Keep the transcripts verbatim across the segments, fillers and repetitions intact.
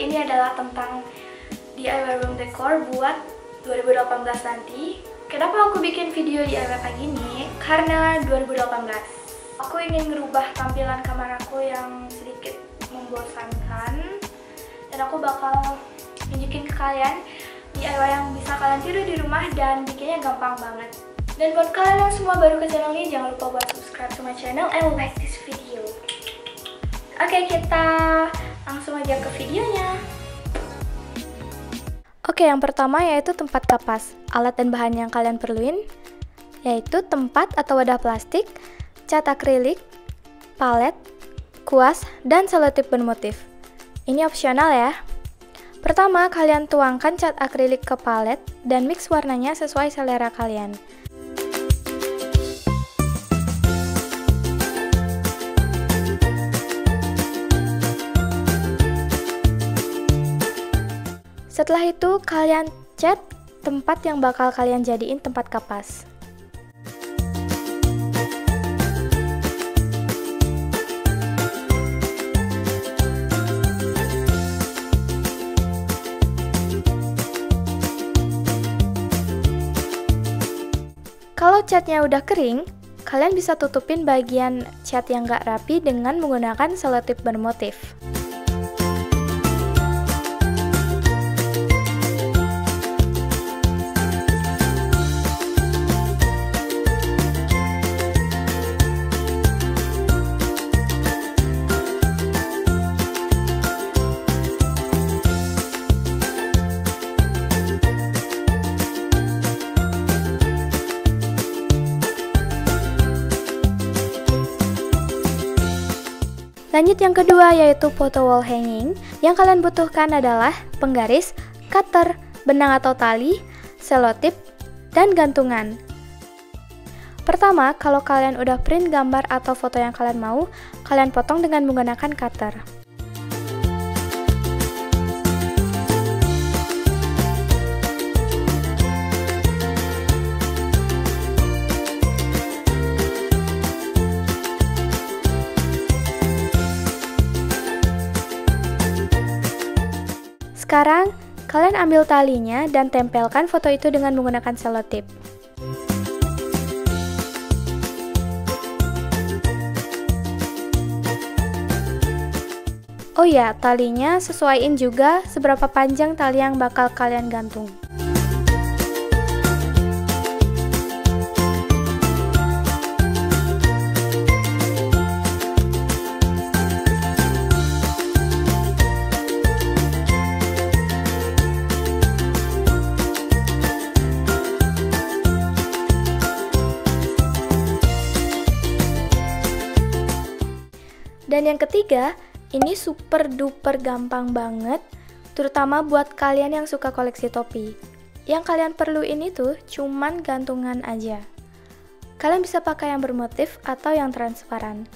ini adalah tentang D I Y room decor buat dua ribu delapan belas nanti. Kenapa aku bikin video D I Y pagi ini? Karena dua ribu delapan belas aku ingin merubah tampilan kamar aku yang sedikit membosankan, dan aku bakal tunjukin ke kalian D I Y yang bisa kalian tiru di rumah dan bikinnya gampang banget. Dan buat kalian yang semua baru ke channel ini, jangan lupa buat subscribe to my channel and like this video. Oke, kita langsung aja ke videonya. Oke, yang pertama yaitu tempat kapas. Alat dan bahan yang kalian perluin yaitu tempat atau wadah plastik, cat akrilik, palet, kuas, dan selotip bermotif. Ini opsional ya. Pertama, kalian tuangkan cat akrilik ke palet dan mix warnanya sesuai selera kalian. Setelah itu, kalian cat tempat yang bakal kalian jadiin tempat kapas. Kalau catnya udah kering, kalian bisa tutupin bagian cat yang gak rapi dengan menggunakan selotip bermotif. Lanjut yang kedua yaitu photo wall hanging. Yang kalian butuhkan adalah penggaris, cutter, benang atau tali, selotip, dan gantungan. Pertama, kalau kalian udah print gambar atau foto yang kalian mau, kalian potong dengan menggunakan cutter. Sekarang, kalian ambil talinya dan tempelkan foto itu dengan menggunakan selotip. Oh ya, talinya sesuaiin juga seberapa panjang tali yang bakal kalian gantung. Dan yang ketiga, ini super duper gampang banget, terutama buat kalian yang suka koleksi topi. Yang kalian perluin itu cuman gantungan aja. Kalian bisa pakai yang bermotif atau yang transparan.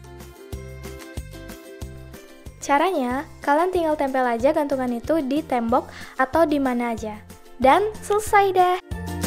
Caranya, kalian tinggal tempel aja gantungan itu di tembok atau di mana aja. Dan selesai deh!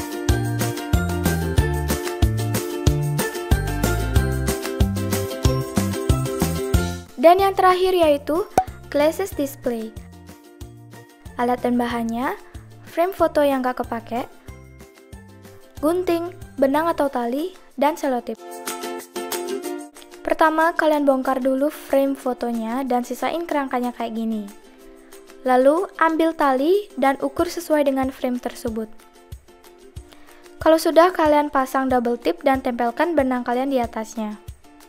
Dan yang terakhir yaitu glasses display. Alat dan bahannya, frame foto yang gak kepake, gunting, benang atau tali, dan selotip. Pertama, kalian bongkar dulu frame fotonya dan sisain kerangkanya kayak gini. Lalu, ambil tali dan ukur sesuai dengan frame tersebut. Kalau sudah, kalian pasang double tip dan tempelkan benang kalian di atasnya.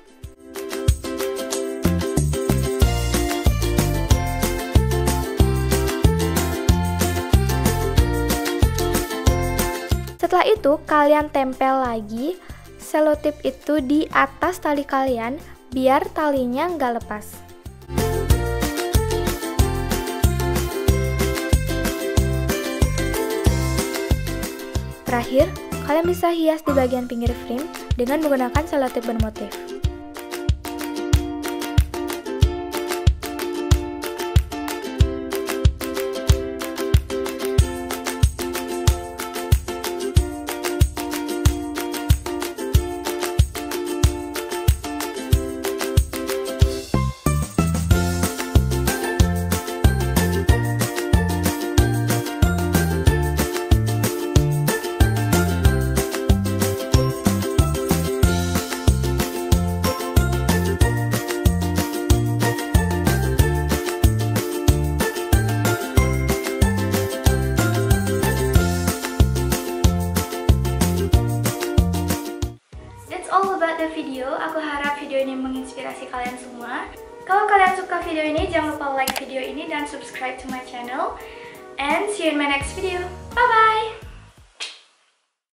Setelah itu, kalian tempel lagi selotip itu di atas tali kalian biar talinya nggak lepas. Terakhir, kalian bisa hias di bagian pinggir frame dengan menggunakan selotip bermotif. all about the video. Aku harap video ini menginspirasi kalian semua. Kalau kalian suka video ini, jangan lupa like video ini dan subscribe to my channel. And see you in my next video. Bye bye!